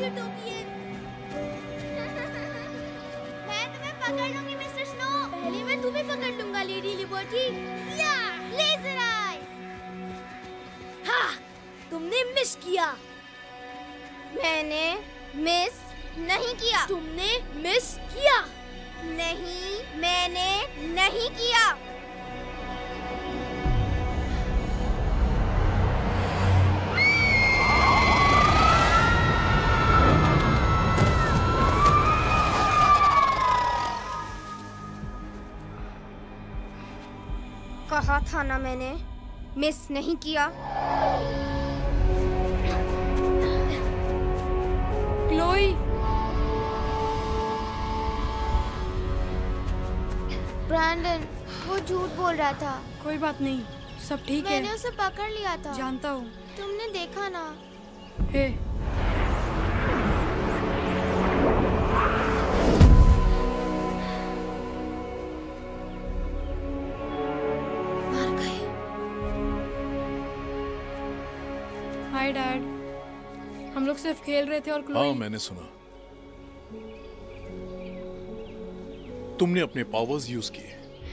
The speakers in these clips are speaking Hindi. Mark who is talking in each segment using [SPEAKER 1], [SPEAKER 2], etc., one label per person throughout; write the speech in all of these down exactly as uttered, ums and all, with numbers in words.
[SPEAKER 1] जो टोपी है। मैं तुम्हें पकड़ लूंगी मिस्टर स्नो। पहले मैं तुम्हें पकड़ लूंगा लेडी लिबर्टी। या लेजर आइज। हाँ, तुमने मिस किया।
[SPEAKER 2] मैंने मिस नहीं किया।
[SPEAKER 1] तुमने मिस किया।
[SPEAKER 2] नहीं, मैंने नहीं किया। कहा था ना मैंने मिस नहीं किया।
[SPEAKER 3] क्लोई,
[SPEAKER 2] ब्रैंडन, वो झूठ बोल रहा था।
[SPEAKER 3] कोई बात नहीं, सब ठीक है।
[SPEAKER 2] मैंने उसे पकड़ लिया था।
[SPEAKER 3] जानता हूँ।
[SPEAKER 2] तुमने देखा ना।
[SPEAKER 3] हे,
[SPEAKER 2] मर गए।
[SPEAKER 3] हाय डैड, हम लोग सिर्फ खेल रहे थे और क्लोई।
[SPEAKER 4] हाँ, मैंने सुना तुमने अपने पावर्स यूज किए।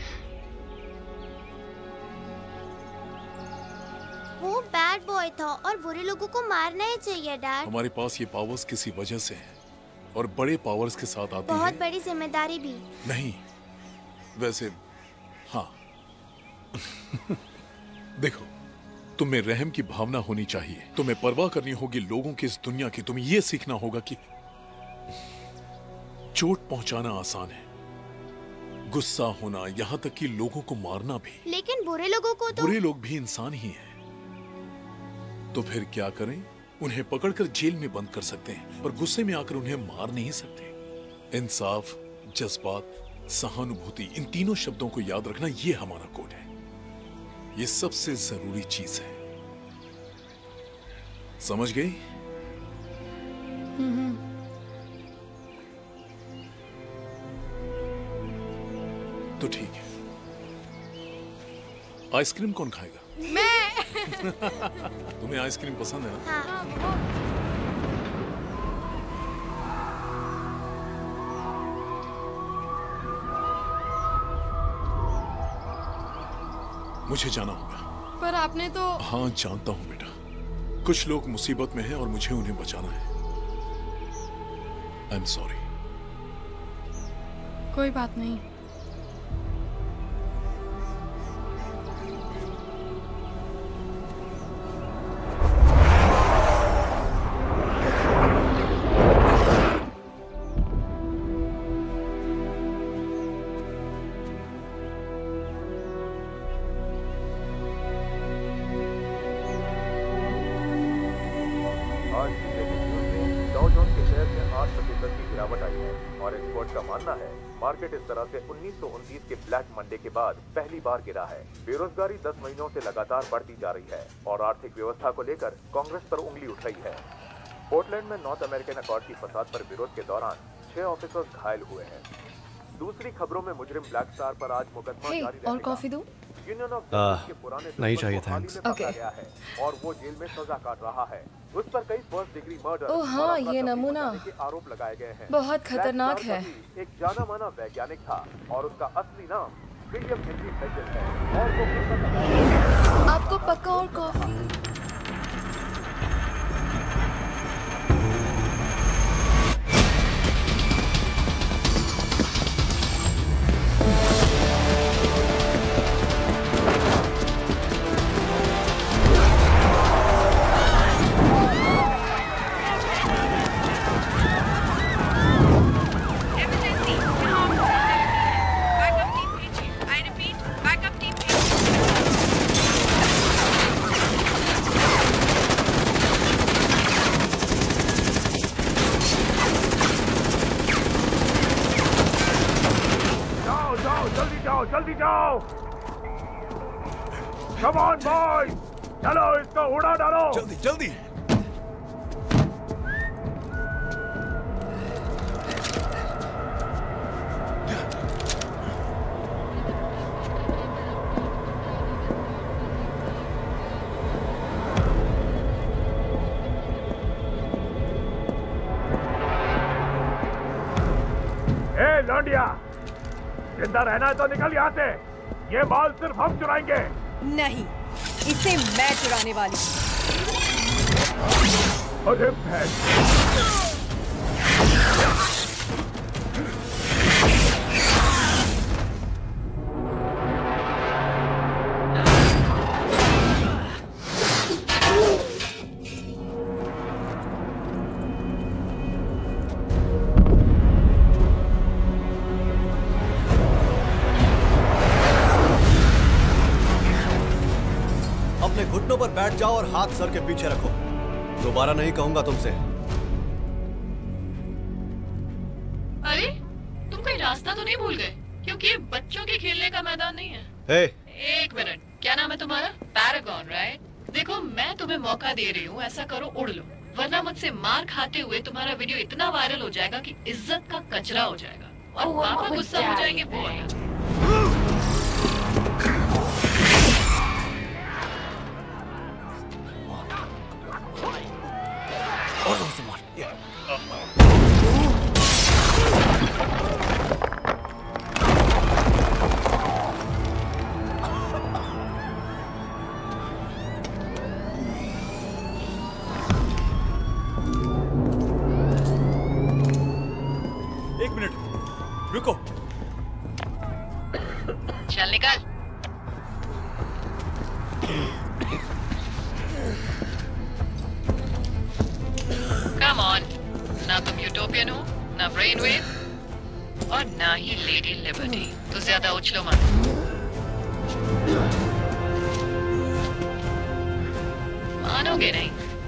[SPEAKER 2] वो बैड बॉय था और बुरे लोगों को मारना ही चाहिए डैड।
[SPEAKER 4] हमारे पास ये पावर्स किसी वजह से हैं और बड़े पावर्स के साथ आती
[SPEAKER 2] बहुत
[SPEAKER 4] है
[SPEAKER 2] बड़ी जिम्मेदारी भी।
[SPEAKER 4] नहीं, वैसे हाँ। देखो, तुम्हें रहम की भावना होनी चाहिए। तुम्हें परवाह करनी होगी लोगों की, इस दुनिया की। तुम्हें यह सीखना होगा कि चोट पहुंचाना आसान है, गुस्सा होना, यहाँ तक कि लोगों को मारना भी।
[SPEAKER 2] लेकिन बुरे लोगों को तो...
[SPEAKER 4] बुरे लोग भी इंसान ही हैं। तो फिर क्या करें? उन्हें पकड़कर जेल में बंद कर सकते हैं, पर गुस्से में आकर उन्हें मार नहीं सकते। इंसाफ, जज्बात, सहानुभूति, इन तीनों शब्दों को याद रखना, ये हमारा कोड है। ये सबसे जरूरी चीज है। समझ गई? तो ठीक है। आइसक्रीम कौन खाएगा?
[SPEAKER 2] मैं।
[SPEAKER 4] तुम्हें आइसक्रीम पसंद है ना?
[SPEAKER 2] हाँ।
[SPEAKER 4] मुझे जाना होगा।
[SPEAKER 3] पर आपने तो...
[SPEAKER 4] हाँ, जानता हूँ बेटा। कुछ लोग मुसीबत में हैं और मुझे उन्हें बचाना है। I am sorry.
[SPEAKER 3] कोई बात नहीं।
[SPEAKER 5] मार्केट इस तरह से उन्नीस सौ उनतीस के ब्लैक मंडे के बाद पहली बार गिरा है। बेरोजगारी दस महीनों से लगातार बढ़ती जा रही है और आर्थिक व्यवस्था को लेकर कांग्रेस पर उंगली उठ रही है। पोर्टलैंड में नॉर्थ अमेरिकन अकॉर्ड की फसाद पर विरोध के दौरान छह ऑफिसर्स घायल हुए हैं। दूसरी खबरों में मुजरिम ब्लैक स्टार पर आज मुकदमा
[SPEAKER 3] hey,
[SPEAKER 5] जारी
[SPEAKER 3] और कॉफी दूं?
[SPEAKER 5] यूनियन ऑफ
[SPEAKER 6] uh,
[SPEAKER 5] के पुराने
[SPEAKER 6] नहीं चाहिए, थैंक्स।
[SPEAKER 5] ओके। गया है और वो जेल में सजा काट रहा है। उस पर कई फर्स्ट डिग्री मर्डर
[SPEAKER 3] ओह हाँ, ये नमूना
[SPEAKER 5] आरोप लगाए गए हैं।
[SPEAKER 3] बहुत खतरनाक है।
[SPEAKER 5] एक जाना माना वैज्ञानिक था और उसका असली नाम विलियम हेनरी बेजल है और वो
[SPEAKER 3] आपको पक्का और कॉफी?
[SPEAKER 5] जल्दी जाओ। Come on boys, चलो इसको उड़ा डालो।
[SPEAKER 4] जल्दी जल्दी।
[SPEAKER 5] ए लौंडिया, जिंदा रहना है तो निकल यहाँ से। ये माल सिर्फ हम चुराएंगे।
[SPEAKER 6] नहीं, इसे मैं चुराने वाली हूँ।
[SPEAKER 5] अरे भैंस।
[SPEAKER 7] अपने घुटनों पर बैठ जाओ और हाथ सर के पीछे रखो। दोबारा नहीं कहूंगा तुमसे।
[SPEAKER 8] अरे, तुम कोई रास्ता तो नहीं भूल गए? क्योंकि ये बच्चों के खेलने का मैदान नहीं है।
[SPEAKER 7] हे,
[SPEAKER 8] एक मिनट, क्या नाम है तुम्हारा? Paragon, right? देखो, मैं तुम्हें मौका दे रही हूँ, ऐसा करो उड़ लो, वरना मुझसे मार खाते हुए तुम्हारा वीडियो इतना वायरल हो जाएगा कि इज्जत का कचरा हो जाएगा और पापा गुस्सा हो जाएंगे बहुत।
[SPEAKER 7] और जोर से मार।
[SPEAKER 5] एक मिनट रुको।
[SPEAKER 8] चल निकल। Come on, ना तुम यूटोपियन हो, ना ब्रेन वेव और ना ही लेडी लिबर्टी। तो ज्यादा उछलो मत। मानोगे नहीं।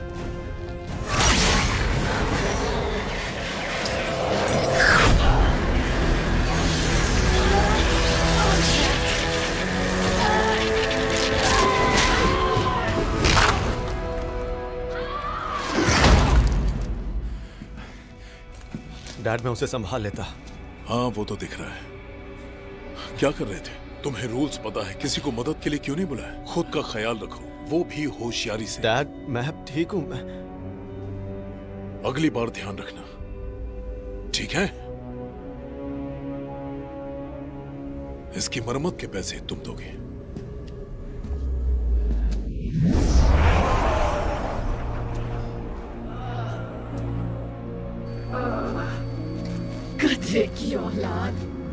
[SPEAKER 7] डैड, मैं उसे संभाल लेता।
[SPEAKER 4] हाँ, वो तो दिख रहा है। क्या कर रहे थे? तुम्हें रूल्स पता है, किसी को मदद के लिए क्यों नहीं बुलाया? खुद का ख्याल रखो, वो भी होशियारी से।
[SPEAKER 7] डैड, मैं ठीक हूं। मैं
[SPEAKER 4] अगली बार ध्यान रखना, ठीक है? इसकी मरम्मत के पैसे तुम दोगे।
[SPEAKER 8] गधे की औलाद।